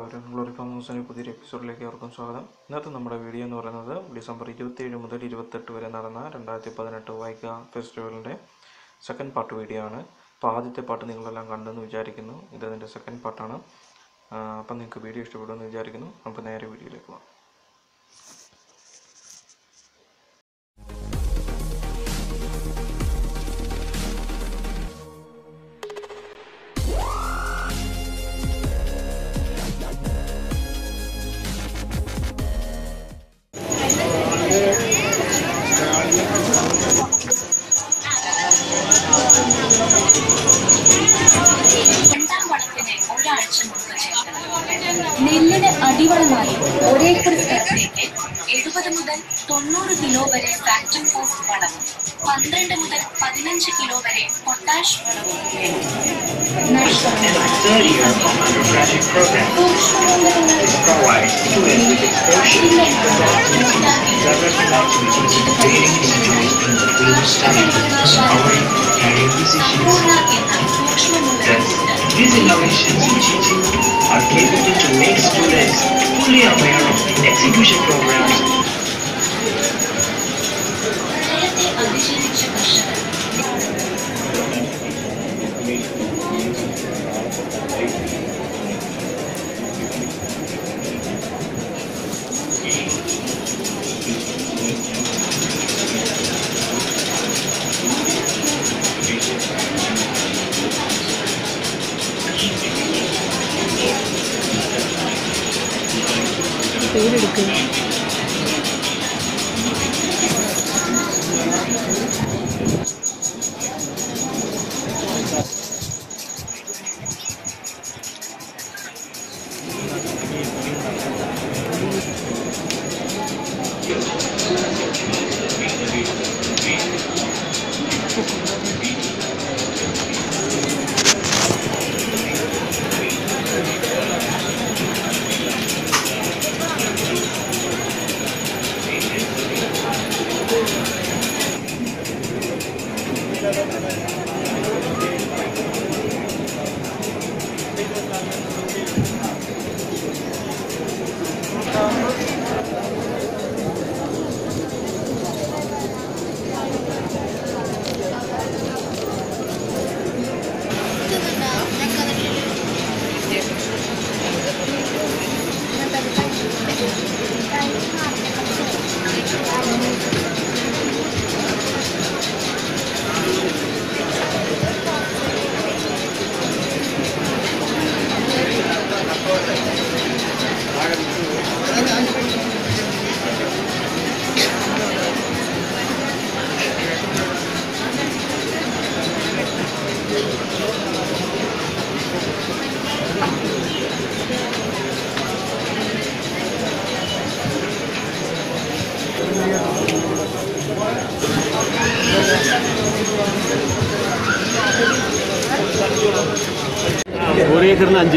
പ്രിയമുള്ളവരെ, glory farm ഹൗസിൻ്റെ പുതിയൊരു എപ്പിസോഡിലേക്ക് അവർക്കും സ്വാഗതം. ഇന്നത്തെ നമ്മുടെ വീഡിയോ എന്ന് പറയുന്നത് ഡിസംബർ 27 മുതൽ 28 വരെ നടന്ന 2018 വൈഗ ഫെസ്റ്റിവലിൻ്റെ സെക്കൻഡ് പാർട്ട് വീഡിയോ ആണ്. അപ്പോൾ ആദ്യത്തെ പാട്ട് നിങ്ങളെല്ലാം കണ്ടെന്ന് വിചാരിക്കുന്നു. ഇതതിൻ്റെ സെക്കൻഡ് പാർട്ടാണ്. അപ്പം നിങ്ങൾക്ക് വീഡിയോ ഇഷ്ടപ്പെടുമെന്ന് വിചാരിക്കുന്നു. അപ്പോൾ നേരെ വീഡിയോയിലേക്ക് പോകാം. നെല്ലിന് അടിവളമായി ഒരേക്കർ സ്ഥലത്തേക്ക് 70 മുതൽ 90 കിലോ വരെ ഫാക്ടറി പോസ്റ്റ് വളവും 12 മുതൽ 15 കിലോ വരെ പൊട്ടാഷ് വളവും These innovations in teaching are capable to make students fully aware of the execution programs. ഒരു ഏക്കറിന് 5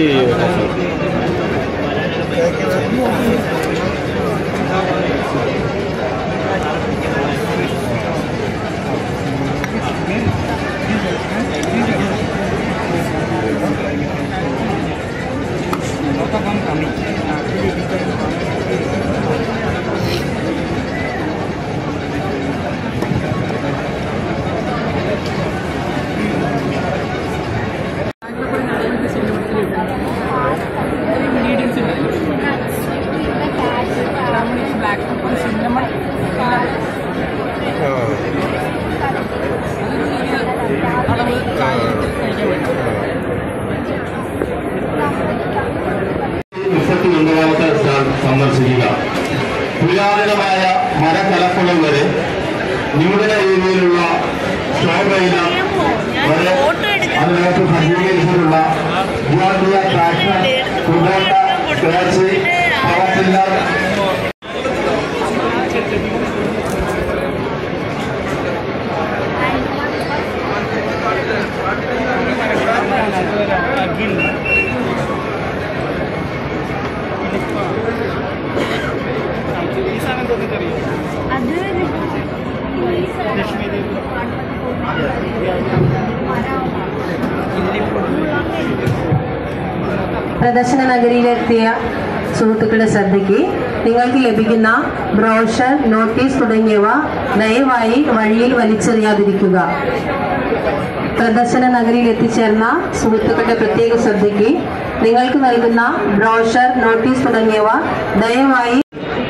സന്ദർശിക്കുക. പുരാതനമായ മരക്കലപ്പുകൾ വരെ ന്യൂതന രീതിയിലുള്ള ഷോബയില വരെ അതിനകത്ത് സജ്ജീകരിച്ചിട്ടുള്ള Georgia tractor, Kubota, scratch, power tiller പ്രദർശന നഗരിയിലെത്തിയ സുഹൃത്തുക്കളുടെ ശ്രദ്ധയ്ക്ക് നിങ്ങൾക്ക് ലഭിക്കുന്ന ബ്രോഷർ, നോട്ടീസ് തുടങ്ങിയവ ദയവായി വഴിയിൽ വലിച്ചെറിയാതിരിക്കുക. പ്രദർശന നഗരിയിൽ എത്തിച്ചേർന്ന സുഹൃത്തുക്കളുടെ പ്രത്യേക ശ്രദ്ധയ്ക്ക് നിങ്ങൾക്ക് നൽകുന്ന ബ്രോഷർ, നോട്ടീസ് തുടങ്ങിയവ ദയവായി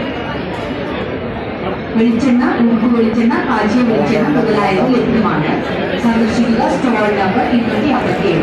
വെളിച്ചെണ്ണ, ഉരുക്ക് വെളിച്ചെണ്ണ, കാച്ചിയ വെളിച്ചെണ്ണ മുതലായവ ലഭ്യമാണ്. സന്ദർശിക്കുക സ്റ്റോൾ നമ്പർ 257.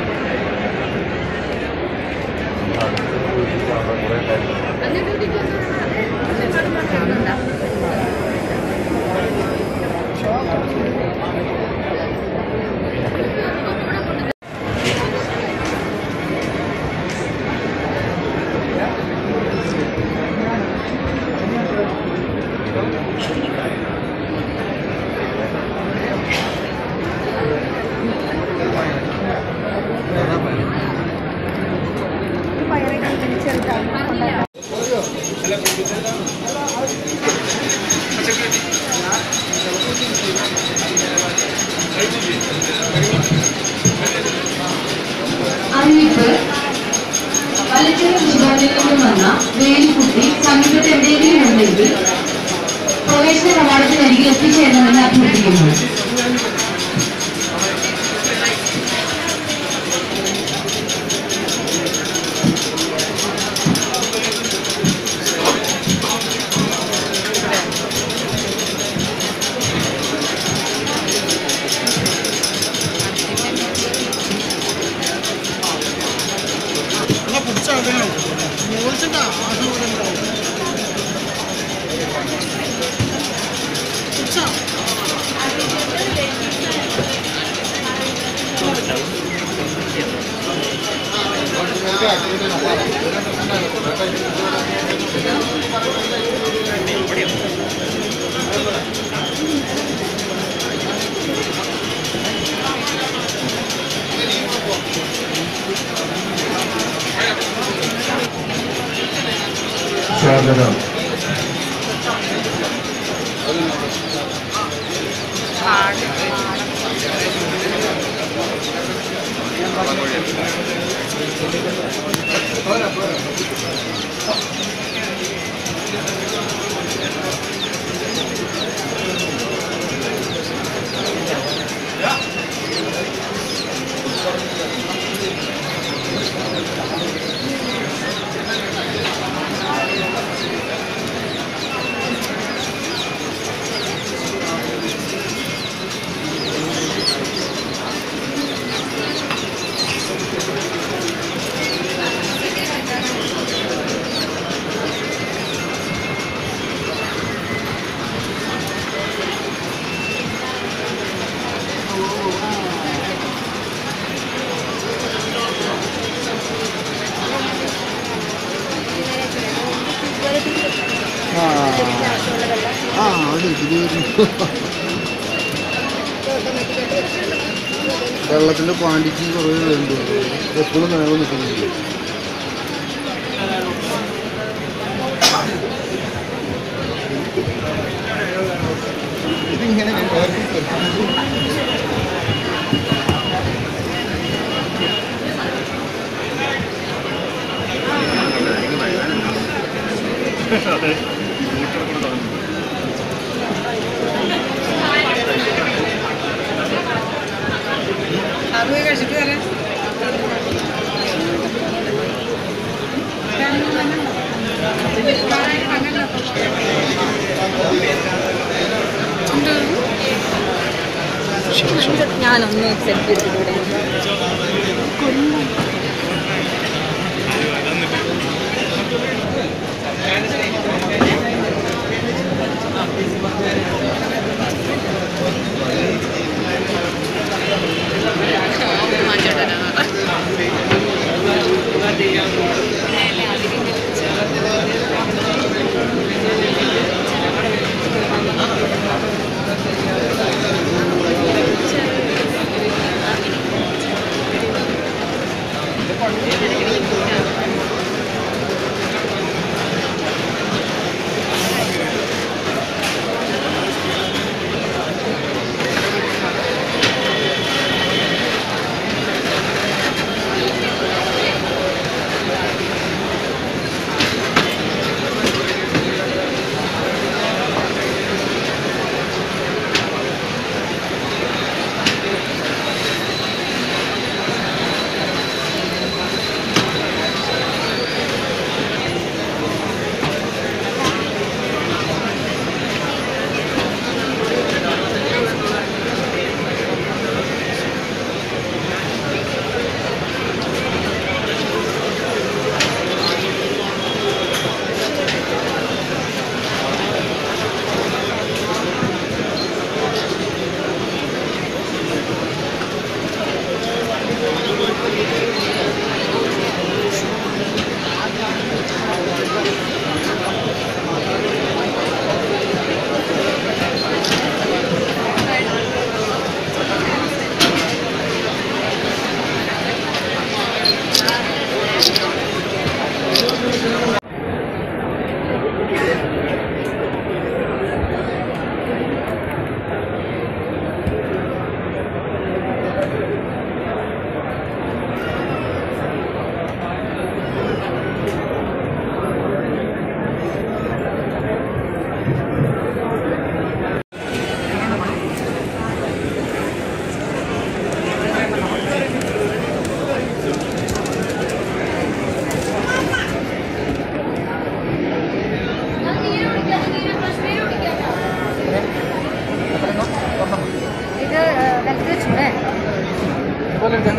അറിയിപ്പ്. വലച്ചിറ ശുഭാചാര്യത്തിൽ വന്ന വേലിക്കുട്ടി സമീപത്ത് എവിടെയെങ്കിലും ഉണ്ടെങ്കിൽ പ്രവേശന കവാടത്തിനരികിൽ എത്തിച്ചേരണമെന്ന് അഭ്യർത്ഥിക്കുന്നു. സ്വാഗതം. വെള്ളത്തിന്റെ ക്വാണ്ടിറ്റി കുറേ ഉണ്ട്. എപ്പോഴും നനവ് നിൽക്കുന്നില്ല. ഇതിങ്ങനെ ഞാനൊന്ന് സെറ്റ് ചെയ്തിലൂടെ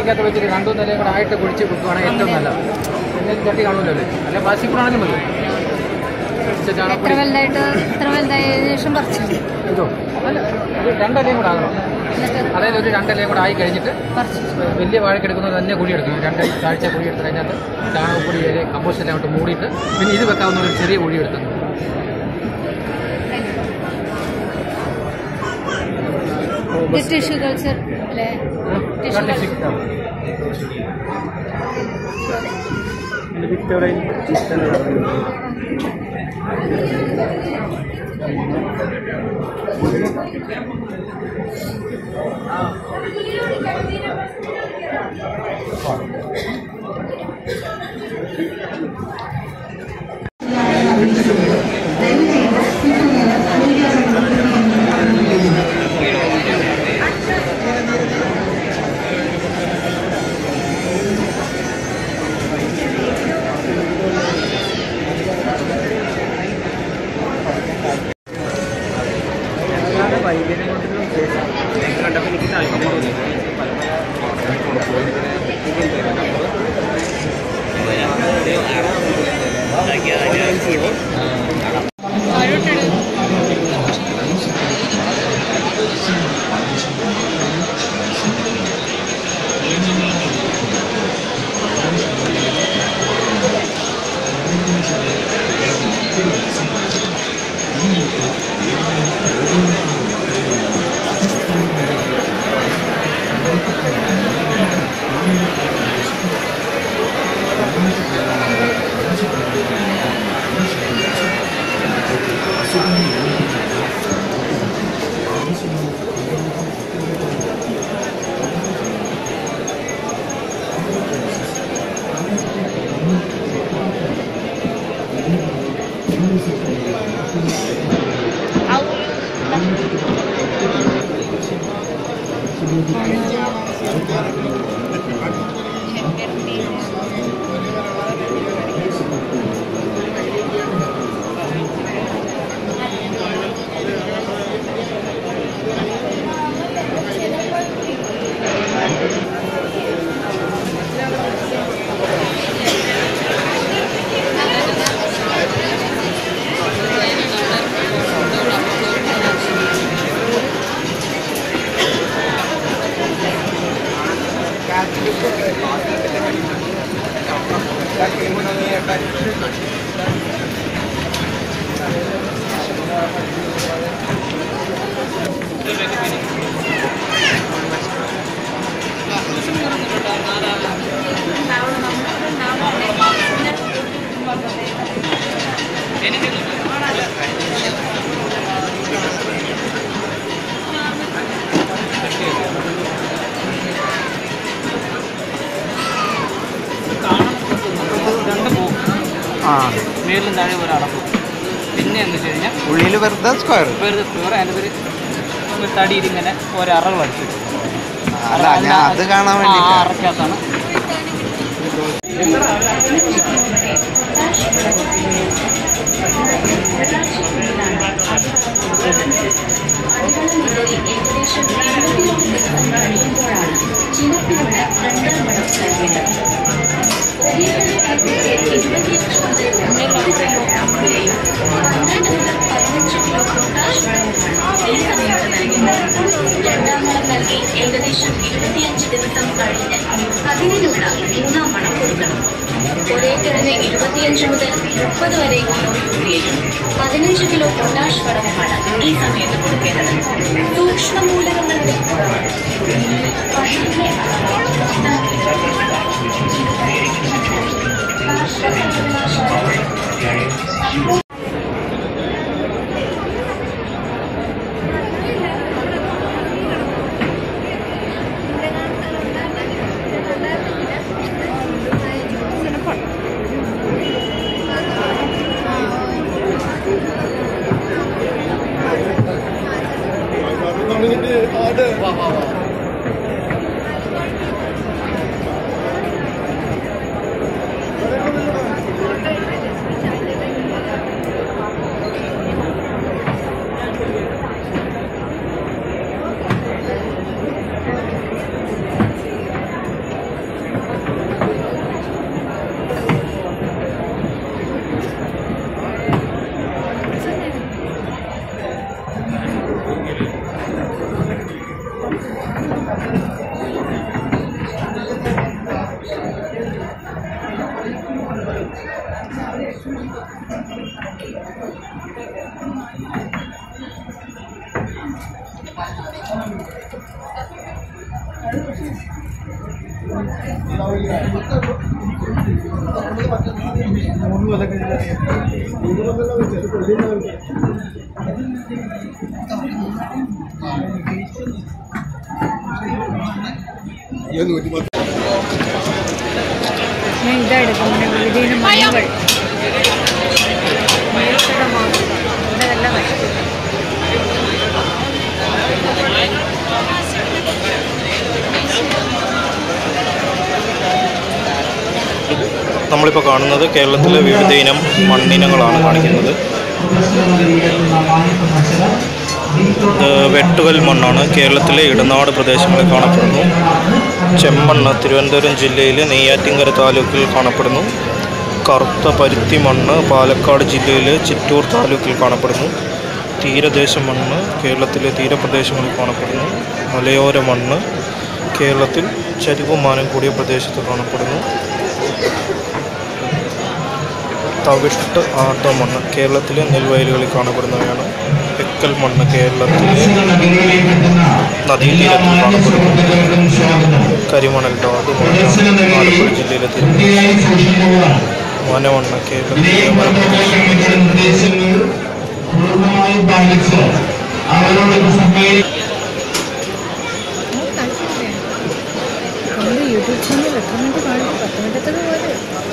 ചട്ടിക്കകത്ത് വെച്ചിട്ട് 2 നിലയും കൂടെ ആയിട്ട് കുഴിച്ച് കൊടുക്കുകയാണെങ്കിൽ ഏറ്റവും നല്ലത്. പിന്നെ ചട്ടി കാണുമല്ലോ അല്ലേ, അല്ലെ പ്ലാസ്റ്റിക് ആണെങ്കിലും മതി. എത്ര വലുതായ ശേഷം പറിച്ചു ഇതോ അല്ല, ഒരു 2 ഇലയും കൂടെ ആകണം. അതായത് ഒരു 2 ഇലയും കൂടെ ആയി കഴിഞ്ഞിട്ട് വലിയ വാഴക്കെടുക്കുന്നത് തന്നെ കുഴിയെടുക്കണം. 2 താഴ്ച കുഴി എടുത്ത് കഴിഞ്ഞാൽ ചാണകപ്പൊടി ഇല കമ്പോസ്റ്റ് എല്ലാം കൊണ്ട് മൂടിയിട്ട് പിന്നെ ഇത് വെക്കാവുന്ന ഒരു ചെറിയ കുഴി എടുത്ത് ടിഷ്യൂ കൾച്ചർ അല്ലേ? മേളിലും താഴെ ഒരു അടപ്പ്. പിന്നെ എന്ന് വെച്ച് കഴിഞ്ഞാൽ ഉള്ളിൽ വെറുതെ സ്ക്വയർ അതിൻ്റെ ഒരു തടിയിൽ ഇങ്ങനെ ഒരറകൾ അടിച്ചു അത് കാണാൻ വേണ്ടി അറക്കകത്താണ്. ഏകദേശം 25 ദിവസം കഴിഞ്ഞ് അതിനുള്ള 3-ാം മണം കൊടുക്കണം. ഒരേക്കറിന് 25 മുതൽ 30 വരെ കിലോ യൂറിയയും 15 കിലോ പൊട്ടാഷ് വളവുമാണ് ഈ സമയത്ത് കൊടുക്കേണ്ടത്. സൂക്ഷ്മമൂലകങ്ങളുടെ ഇതെടുക്കും ഇതിന് മഞ്ഞകൾ ഇതെല്ലാം നമ്മളിപ്പോൾ കാണുന്നത് കേരളത്തിലെ വിവിധ ഇനം മണ്ണിനങ്ങളാണ് കാണിക്കുന്നത്. വെട്ടുകൽ മണ്ണാണ് കേരളത്തിലെ ഇടനാട് പ്രദേശങ്ങളിൽ കാണപ്പെടുന്നു. ചെമ്മണ്ണ് തിരുവനന്തപുരം ജില്ലയിലെ നെയ്യാറ്റിൻകര താലൂക്കിൽ കാണപ്പെടുന്നു. കറുത്ത പരുത്തി മണ്ണ് പാലക്കാട് ജില്ലയിലെ ചിറ്റൂർ താലൂക്കിൽ കാണപ്പെടുന്നു. തീരദേശ മണ്ണ് കേരളത്തിലെ തീരപ്രദേശങ്ങളിൽ കാണപ്പെടുന്നു. മലയോര മണ്ണ് കേരളത്തിൽ ചരിവുമാനം കൂടിയ പ്രദേശത്ത് കാണപ്പെടുന്നു. തവിട്ട് ആട്ട മണ്ണ് കേരളത്തിലെ നെൽവയലുകളിൽ കാണപ്പെടുന്നവയാണ്. എക്കൽ മണ്ണ് കേരളത്തിലെ നദീതീരത്തിൽ കാണപ്പെടുന്നു. കരിമണൽ ധാതു ആലപ്പുഴ ജില്ലയിലെ വനമണ്ണ് കേരളത്തിലെ യൂട്യൂബ് ചാനൽ എത്ര മിനിറ്റ് കാണും? 10 മിനിറ്റത്തേക്ക് പോലെ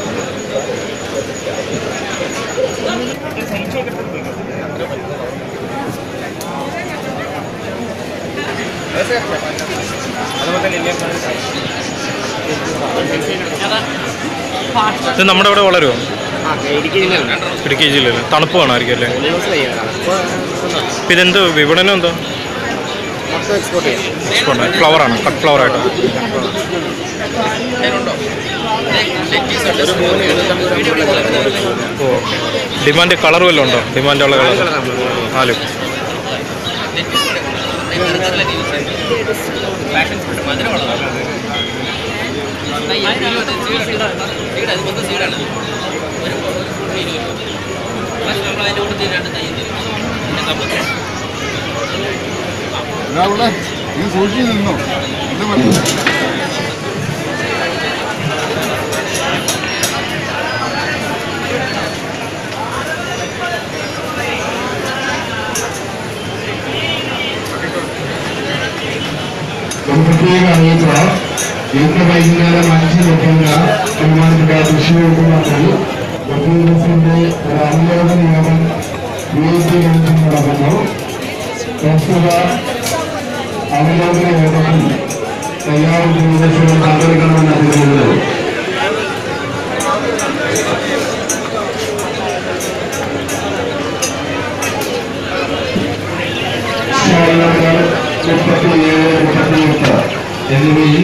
ഇത് നമ്മുടെ ഇവിടെ വളരുമോ? ഇടുക്കി ജില്ലയിൽ തണുപ്പ് കാണാമായിരിക്കും അല്ലേ? ഇതെന്ത് വിപണനം എന്താ? ഫ്ലവറാണ്, കട്ട് ഫ്ലവറായിട്ട്. ഓ, ഡിമാൻഡ് കളർ വല്ലതും ഉണ്ടോ? ഡിമാൻഡുള്ള കളർ 4. സൂക്ഷിച്ചു നിന്നോ? പ്രത്യേക അറിയിപ്പ് ഇന്ന് വൈകുന്നേരം 5:30 ബഹുമാനപ്പെട്ട തൃശ്ശൂർ മന്ത്രി ഉദ്യോഗസ്ഥന്റെ ഒരു അവലോകന നിയമം നടക്കുന്നു. പ്രസ്തുത അവലോകന യോഗത്തിൽ എല്ലാ ഉദ്യോഗസ്ഥരും പങ്കെടുക്കണമെന്ന് അറിയിക്കുന്നത്. എന്നിവയിൽ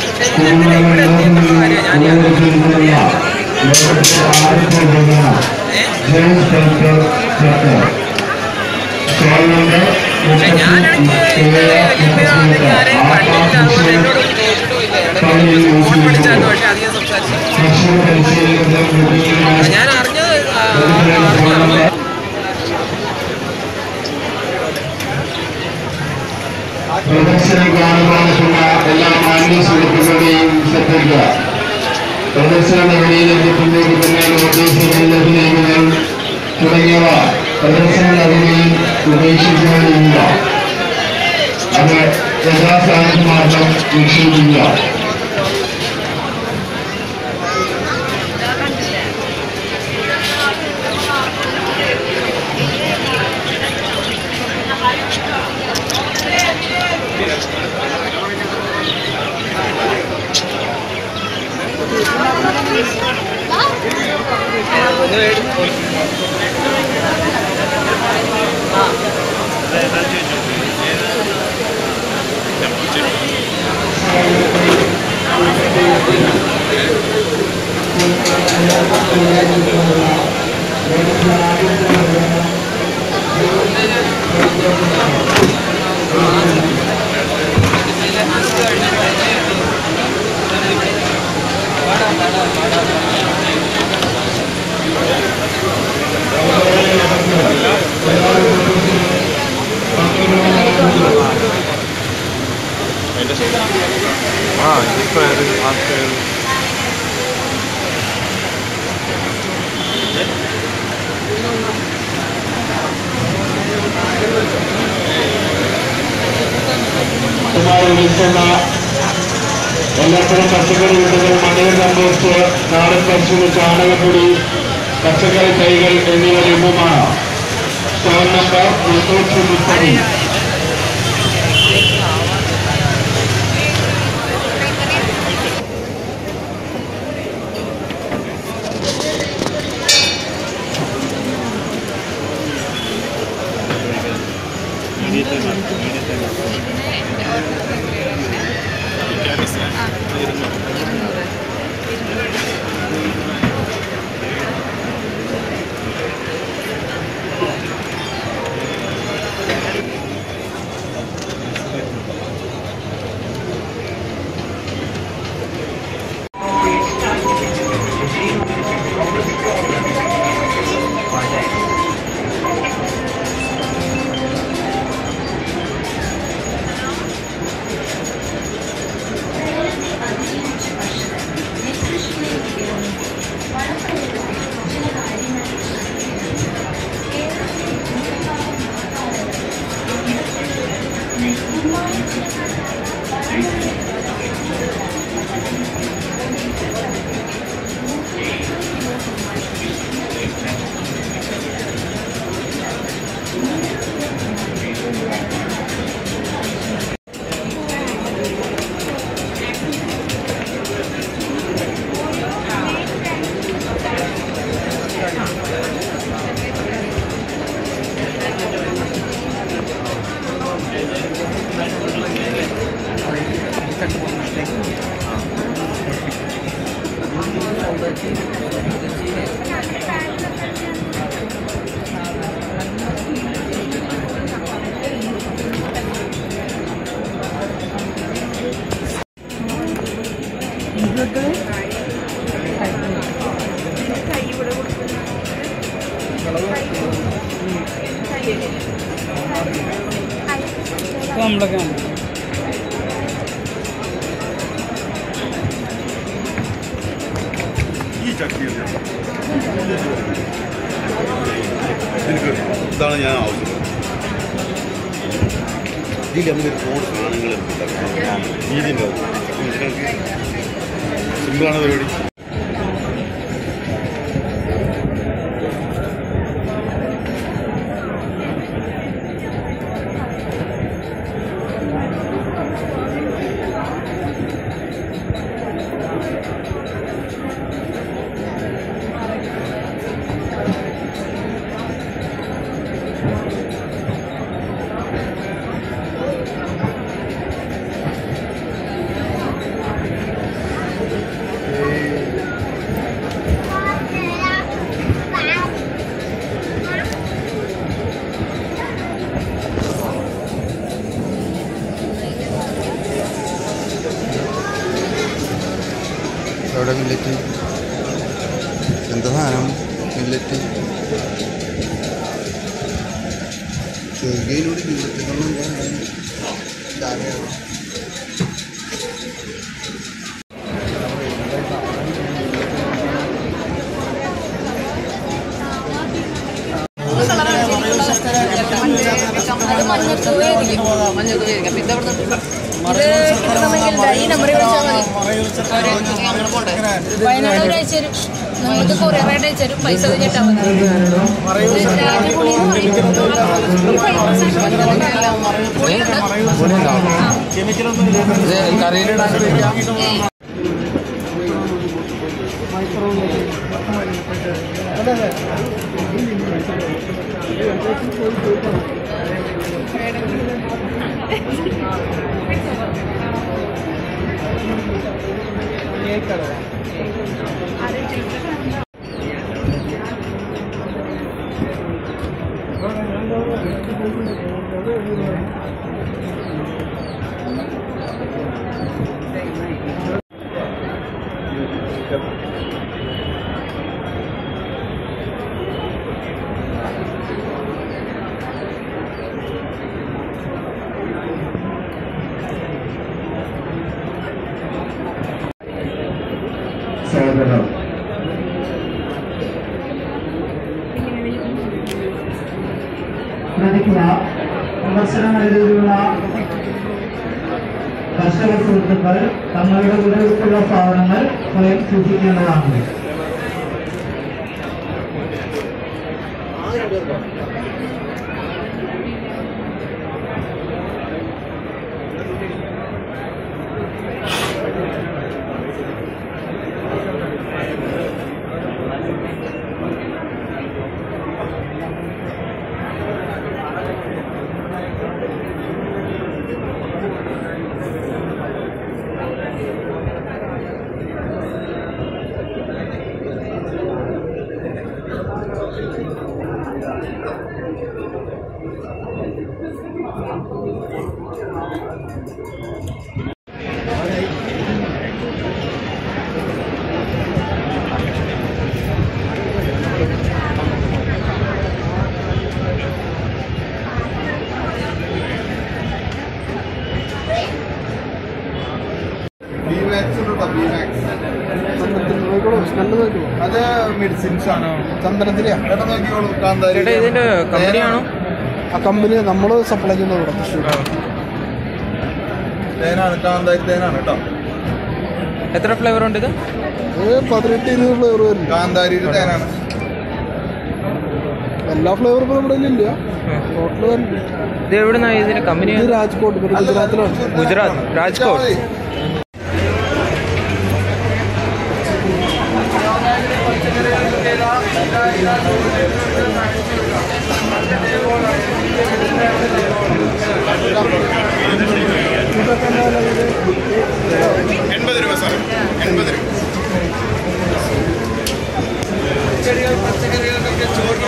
പ്രദർശനം കാണുവാനുള്ള എല്ലാ മാന്യ സുഹൃത്തുക്കളുടെയും ശ്രദ്ധിക്കുക. പ്രദർശന നഗരിയിലെത്തിക്കുന്നതിന് തന്നെ നോട്ടീസുകൾ തുടങ്ങിയവ പ്രദർശന നഗരിയിൽ ഉപേക്ഷിക്കാനില്ല. അത് യഥാസ്ഥാനത്ത് മാത്രം നിക്ഷേപിക്കുക. കീടനാശിനി, പച്ചക്കറി വിത്തുകൾ, മണ്ണിര കമ്പോസ്റ്റ്, നാടൻ പശു, ചാണകപ്പൊടി, പച്ചക്കറി തൈകൾ എന്നിവ ലഭ്യമാണ്. Store number 330. ഇതാണ് ഞാൻ ആവശ്യം. ഇതിൽ നമുക്ക് ഒരുപാട് സാധനങ്ങൾ രീതിയുണ്ട്. സിമ്പിളാണ് പരിപാടി. അവിടെ മില്ലറ്റ് എന്താ സാധനം? മില്ലറ്റ് ചെറുകയിലൂടെ വയനാട് അയച്ചു തരും, നമുക്ക് കൊറിയറായിട്ട് അയച്ചു തരും, പൈസ കഴിഞ്ഞിട്ടാൽ വിമർശനം നൽകിയുള്ള കർഷക സുഹൃത്തുക്കൾ തങ്ങളുടെ വിലയിരുത്തുള്ള സാധനങ്ങൾ സ്വയം സൂക്ഷിക്കേണ്ടതാണ്. അത് മെഡിസിൻസ് ആണ്. ചന്ദനത്തിലെ ഇതിന്റെ കമ്പനിയാണോ? ആ കമ്പനി നമ്മൾ സപ്ലൈ ചെയ്യുന്നത് ഇവിടെ തൃശ്ശൂർ. തേനാണ്, കാന്താരി തേനാണ് കേട്ടോ. എത്ര ഫ്ലേവർ ഉണ്ട് ഇത്? 18-20 ഫ്ലേവർ വരും. കാന്താരി തേനാണ്. എല്ലാ ഫ്ലേവറും ഇപ്പൊ നമ്മുടെ ഇല്ല. ടോട്ടൽ ഇത് എവിടുന്നാ ഇതിന്റെ കമ്പനി? രാജ്കോട്ട്, ഗുജറാത്തിലാണ്. ഗുജറാത്ത്, രാജ്കോട്ട്. ₹80 സാർ, ₹80. പച്ചക്കറികൾക്കൊക്കെ ചോറ്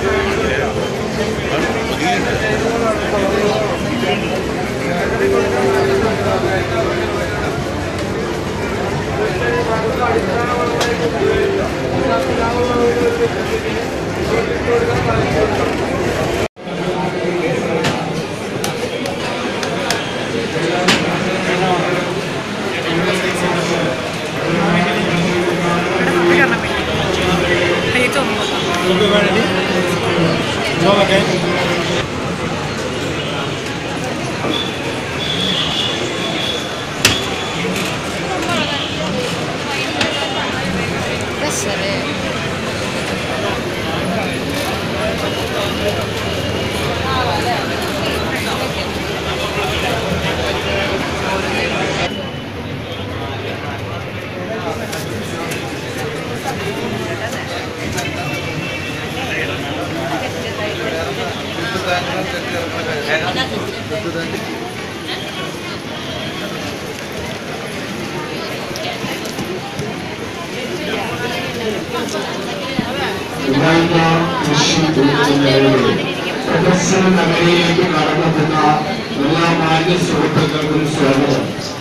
പ്രദർശന നഗരിയിലേക്ക് കടന്നെത്തുന്ന എല്ലാ മാന്യ സുഹൃത്തുക്കൾക്കും സ്വാഗതം.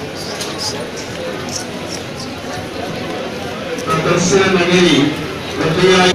പ്രദർശന നഗരി വൃത്തിയായി